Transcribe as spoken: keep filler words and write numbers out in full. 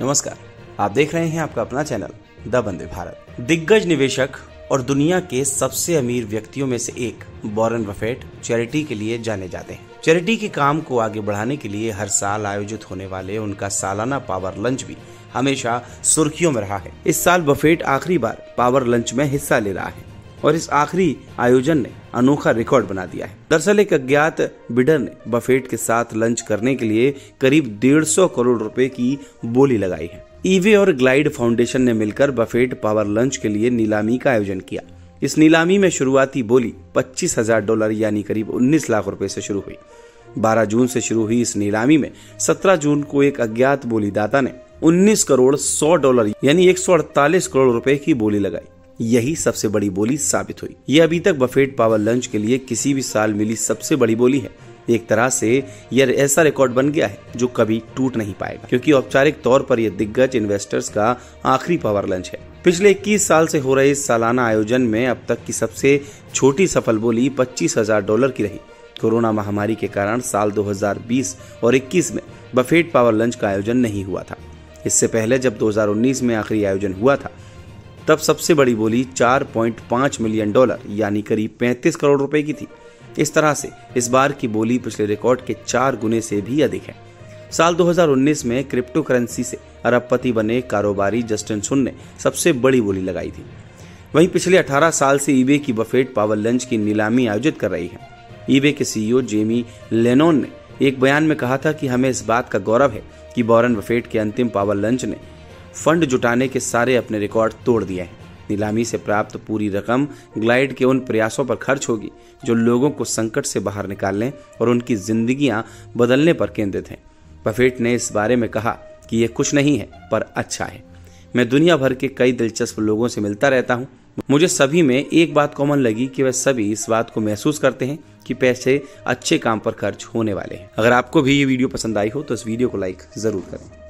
नमस्कार, आप देख रहे हैं आपका अपना चैनल द वंदे भारत। दिग्गज निवेशक और दुनिया के सबसे अमीर व्यक्तियों में से एक वॉरेन बफेट चैरिटी के लिए जाने जाते हैं। चैरिटी के काम को आगे बढ़ाने के लिए हर साल आयोजित होने वाले उनका सालाना पावर लंच भी हमेशा सुर्खियों में रहा है। इस साल बफेट आखिरी बार पावर लंच में हिस्सा ले रहा है और इस आखिरी आयोजन ने अनोखा रिकॉर्ड बना दिया है। दरअसल एक अज्ञात बिडर ने बफेट के साथ लंच करने के लिए करीब डेढ़ सौ करोड़ रुपए की बोली लगाई है। ईवे और ग्लाइड फाउंडेशन ने मिलकर बफेट पावर लंच के लिए नीलामी का आयोजन किया। इस नीलामी में शुरुआती बोली पच्चीस हजार डॉलर यानी करीब उन्नीस लाख रुपए से शुरू हुई। बारह जून से शुरू हुई इस नीलामी में सत्रह जून को एक अज्ञात बोलीदाता ने उन्नीस करोड़ सौ डॉलर यानी एक सौ अड़तालीस करोड़ रुपए की बोली लगाई। यही सबसे बड़ी बोली साबित हुई। यह अभी तक बफेट पावर लंच के लिए किसी भी साल मिली सबसे बड़ी बोली है। एक तरह से यह ऐसा रिकॉर्ड बन गया है जो कभी टूट नहीं पाएगा, क्योंकि औपचारिक तौर पर यह दिग्गज इन्वेस्टर्स का आखिरी पावर लंच है। पिछले इक्कीस साल से हो रहे इस सालाना आयोजन में अब तक की सबसे छोटी सफल बोली पच्चीस हजार डॉलर की रही। कोरोना महामारी के कारण साल दो हजार बीस और इक्कीस में बफेट पावर लंच का आयोजन नहीं हुआ था। इससे पहले जब दो हजार उन्नीस में आखिरी आयोजन हुआ था तब सबसे बड़ी बोली चार पॉइंट पाँच मिलियन डॉलर यानी करीब पैंतीस करोड़ रुपए की थी। इस तरह से इस बार की बोली पिछले रिकॉर्ड के चार गुने से भी अधिक है। साल दो हजार उन्नीस में क्रिप्टो करेंसी से अरबपति बने कारोबारी जस्टिन सुन ने सबसे बड़ी बोली लगाई थी। वहीं पिछले अठारह साल से ईबे की बफेट पावर लंच की नीलामी आयोजित कर रही है। ईबे के सीईओ जेमी लेनोन ने एक बयान में कहा था कि हमें इस बात का गौरव है कि वॉरेन बफेट के अंतिम पावर लंच ने फंड जुटाने के सारे अपने रिकॉर्ड तोड़ दिए हैं। नीलामी से प्राप्त पूरी रकम ग्लाइड के उन प्रयासों पर खर्च होगी जो लोगों को संकट से बाहर निकालने और उनकी जिंदगियां बदलने पर केंद्रित हैं। बफेट ने इस बारे में कहा कि यह कुछ नहीं है पर अच्छा है। मैं दुनिया भर के कई दिलचस्प लोगों से मिलता रहता हूं। मुझे सभी में एक बात कॉमन लगी कि वह सभी इस बात को महसूस करते हैं कि पैसे अच्छे काम पर खर्च होने वाले हैं। अगर आपको भी ये वीडियो पसंद आई हो तो इस वीडियो को लाइक जरूर करें।